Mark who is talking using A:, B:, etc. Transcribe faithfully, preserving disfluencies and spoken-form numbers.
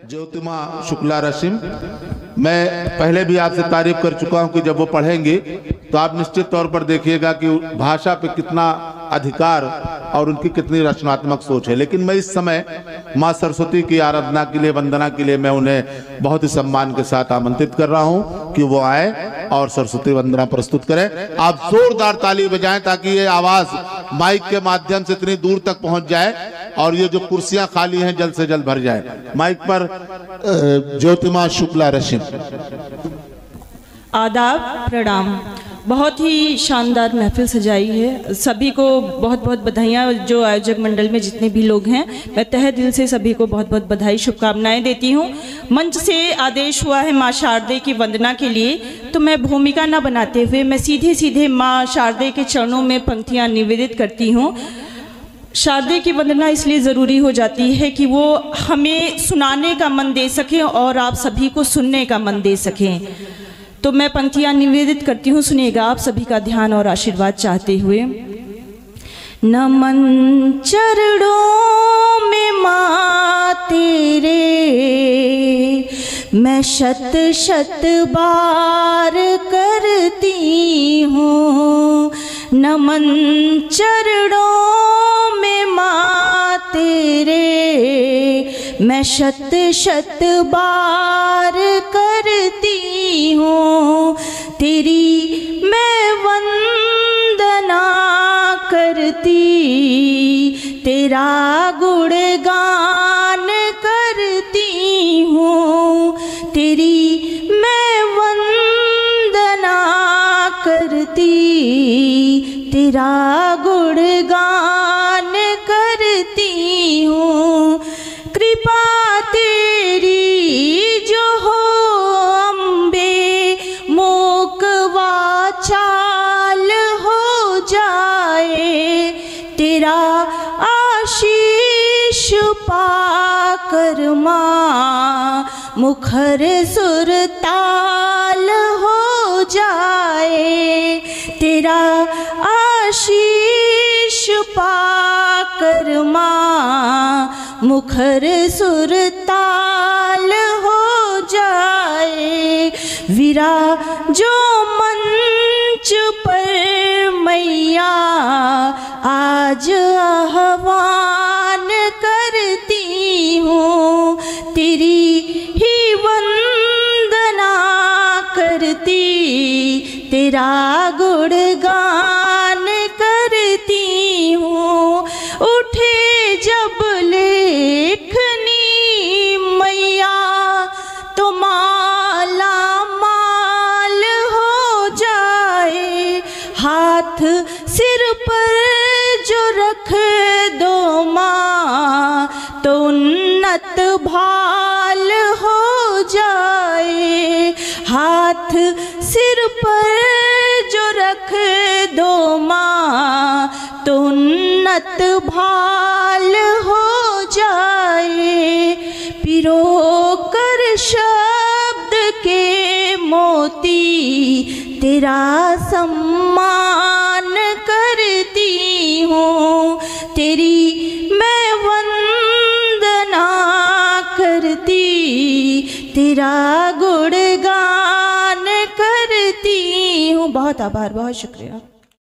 A: ज्योतिमा शुक्ला रशिम, मैं पहले भी आपसे तारीफ कर चुका हूं कि जब वो पढ़ेंगे तो आप निश्चित तौर पर देखिएगा कि भाषा पे कितना अधिकार और उनकी कितनी रचनात्मक सोच है। लेकिन मैं इस समय माँ सरस्वती की आराधना के लिए, वंदना के लिए मैं उन्हें बहुत ही सम्मान के साथ आमंत्रित कर रहा हूं कि वो आए और सरस्वती वंदना प्रस्तुत करें। आप जोरदार ताली बजाएं ताकि ये आवाज माइक के माध्यम से इतनी दूर तक पहुंच जाए और ये जो कुर्सियां खाली हैं जल्द से जल्द भर जाए। माइक पर ज्योतिमा शुक्ला रशिम।
B: आदाब, प्रणाम। बहुत ही शानदार महफिल सजाई है। सभी को बहुत बहुत बधाइयाँ। जो आयोजक मंडल में जितने भी लोग हैं, मैं तहे दिल से सभी को बहुत बहुत बधाई, शुभकामनाएं देती हूँ। मंच से आदेश हुआ है माँ शारदे की वंदना के लिए, तो मैं भूमिका न बनाते हुए मैं सीधे सीधे माँ शारदे के चरणों में पंक्तियाँ निवेदित करती हूँ। शारदे की वंदना इसलिए ज़रूरी हो जाती है कि वो हमें सुनाने का मन दे सकें और आप सभी को सुनने का मन दे सकें। तो मैं पंक्तियाँ निवेदित करती हूँ, सुनिएगा आप सभी का ध्यान और आशीर्वाद चाहते हुए। नमन चरणों में माँ तेरे मैं शत शत बार करती हूँ। नमन चरणों में माँ तेरे मैं शत शत बार करती हूँ। तेरी मैं वंदना करती, तेरा गुणगान करती हूँ। तेरी मैं वंदना करती, तेरा गुणगान करती हूँ। कृपा तेरी जो हो अम्बे, मूक वाचाल हो जाए। तेरा आशीष पाकर माँ मुखर सुरताल हो जाए। तेरा आशीष पाकर माँ मुखर सुरताल हो जाए। वीरा जो मंच पर मैया आज आह्वान करती हूँ। तेरी ही वंदना करती, तेरा गुणगान करती हूँ। उठे जब लेखनी मैया तो माला माल हो जाए। हाथ सिर पर जो रख दो माँ तो उन्नत भाल हो जाए। हाथ सिर पर जो रख दो माँ तो उन्नत भाल हो जाए। पिरो कर शब्द के मोती तेरा सम्मान करती हूँ। तेरी मैं वंदना करती, तेरा गुणगान करती हूँ। बहुत आभार, बहुत शुक्रिया।